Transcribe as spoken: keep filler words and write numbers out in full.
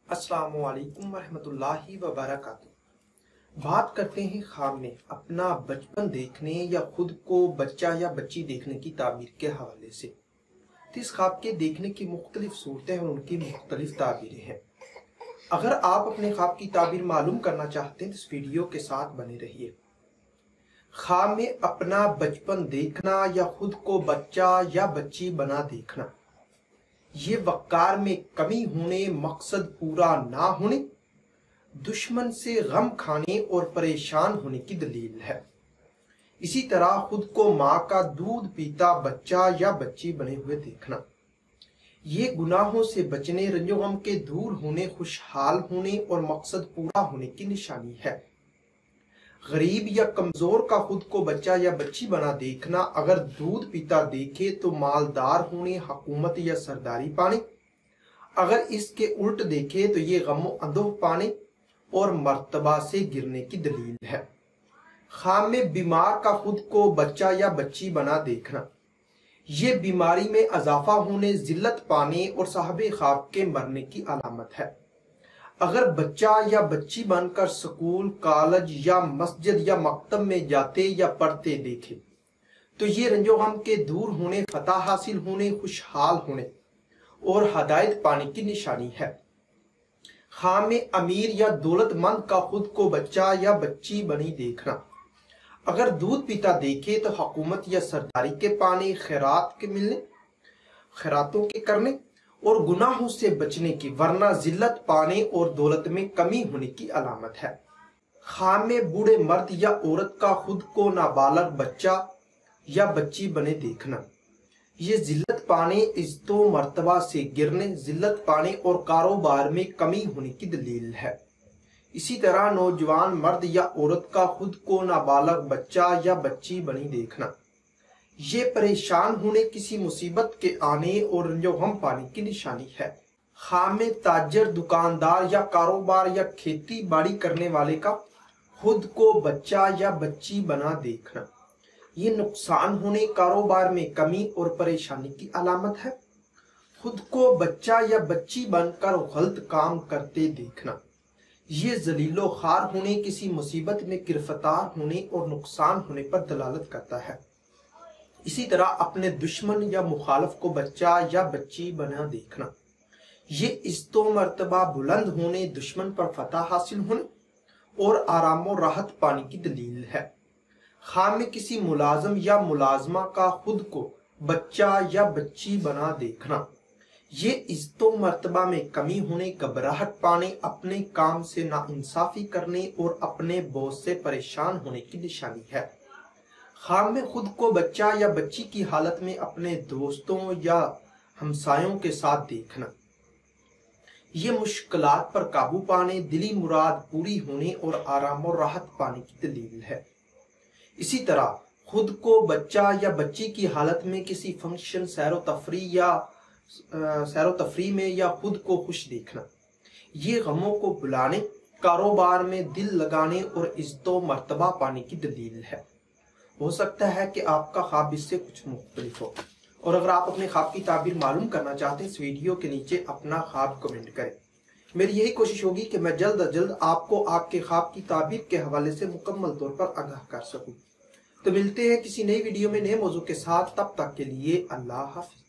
السلام علیکم ورحمۃ اللہ وبرکاتہ۔ بات کرتے ہیں خواب میں اپنا بچپن دیکھنے یا خود کو بچہ یا بچی دیکھنے کی تعبیر کے حوالے سے۔ اس خواب کے دیکھنے کی مختلف صورتیں اور ان کی مختلف تعبیریں ہیں۔ اگر آپ اپنے خواب کی تعبیر معلوم کرنا چاہتے ہیں تو اس ویڈیو کے ساتھ بنے رہیے۔ خواب میں اپنا بچپن دیکھنا یا خود کو بچہ یا بچی بنا دیکھنا، یہ وقار میں کمی ہونے، مقصد پورا نہ ہونے، دشمن سے غم کھانے اور پریشان ہونے کی دلیل ہے۔ اسی طرح خود کو ماں کا دودھ پیتا بچہ یا بچی بنے ہوئے دیکھنا، یہ گناہوں سے بچنے، رنج و غم کے دور ہونے، خوشحال ہونے اور مقصد پورا ہونے کی نشانی ہے۔ غریب یا کمزور کا خود کو بچہ یا بچی بنا دیکھنا، اگر دودھ پیتا دیکھے تو مالدار ہونے، حکومت یا سرداری پانے، اگر اس کے الٹ دیکھے تو یہ غم و اندوہ پانے اور مرتبہ سے گرنے کی دلیل ہے۔ خواب میں بیمار کا خود کو بچہ یا بچی بنا دیکھنا، یہ بیماری میں اضافہ ہونے، ذلت پانے اور صاحب خواب کے مرنے کی علامت ہے۔ اگر بچہ یا بچی بن کر سکول، کالج یا مسجد یا مکتب میں جاتے یا پڑھتے دیکھے تو یہ رنج و غم کے دور ہونے، فتح حاصل ہونے، خوشحال ہونے اور ہدایت پانے کی نشانی ہے۔ خواب میں امیر یا دولت مند کا خود کو بچہ یا بچی بنی دیکھنا، اگر دودھ پیتا دیکھے تو حکومت یا سرداری کے پانے، خیرات کے ملنے، خیراتوں کے کرنے اور گناہوں سے بچنے کی، ورنہ ذلت پانے اور دولت میں کمی ہونے کی علامت ہے۔ خواب میں بوڑھے مرد یا عورت کا خود کو نابالغ بچہ یا بچی بنے دیکھنا، یہ ذلت پانے، عزت و مرتبہ سے گرنے، ذلت پانے اور کاروبار میں کمی ہونے کی دلیل ہے۔ اسی طرح نوجوان مرد یا عورت کا خود کو نابالغ بچہ یا بچی بنی دیکھنا، یہ پریشان ہونے، کسی مصیبت کے آنے اور رنج و غم پانے کی نشانی ہے۔ خواب میں تاجر، دکاندار یا کاروبار یا کھیتی باڑی کرنے والے کا خود کو بچہ یا بچی بنا دیکھنا، یہ نقصان ہونے، کاروبار میں کمی اور پریشانی کی علامت ہے۔ خود کو بچہ یا بچی بن کر غلط کام کرتے دیکھنا، یہ ذلیل و خوار ہونے، کسی مصیبت میں گرفتار ہونے اور نقصان ہونے پر دلالت کرتا ہے۔ اسی طرح اپنے دشمن یا مخالف کو بچہ یا بچی بنا دیکھنا، یہ عزت و مرتبہ بلند ہونے، دشمن پر فتح حاصل ہونے اور آرام و راحت پانے کی دلیل ہے۔ خواب میں کسی ملازم یا ملازمہ کا خود کو بچہ یا بچی بنا دیکھنا، یہ عزت و مرتبہ میں کمی ہونے، گھبراہٹ پانے، اپنے کام سے ناانصافی کرنے اور اپنے بوس سے پریشان ہونے کی نشانی ہے۔ خواب میں خود کو بچہ یا بچی کی حالت میں اپنے دوستوں یا ہمسایوں کے ساتھ دیکھنا، یہ مشکلات پر قابو پانے، دلی مراد پوری ہونے اور آرام و راحت پانے کی دلیل ہے۔ اسی طرح خود کو بچہ یا بچی کی حالت میں کسی فنکشن، سیر و تفریح یا سیر و تفریح میں یا خود کو خوش دیکھنا، یہ غموں کو بلانے، کاروبار میں دل لگانے اور عزت و مرتبہ پانے کی دلیل ہے۔ ہو سکتا ہے کہ آپ کا خواب اس سے کچھ مختلف ہو، اور اگر آپ اپنے خواب کی تعبیر معلوم کرنا چاہتے ہیں اس ویڈیو کے نیچے اپنا خواب کمنٹ کریں۔ میری یہی کوشش ہوگی کہ میں جلد از جلد آپ کو آپ کے خواب کی تعبیر کے حوالے سے مکمل طور پر آگاہ کر سکوں۔ تو ملتے ہیں کسی نئی ویڈیو میں نئے موضوع کے ساتھ، تب تک کے لیے اللہ حافظ۔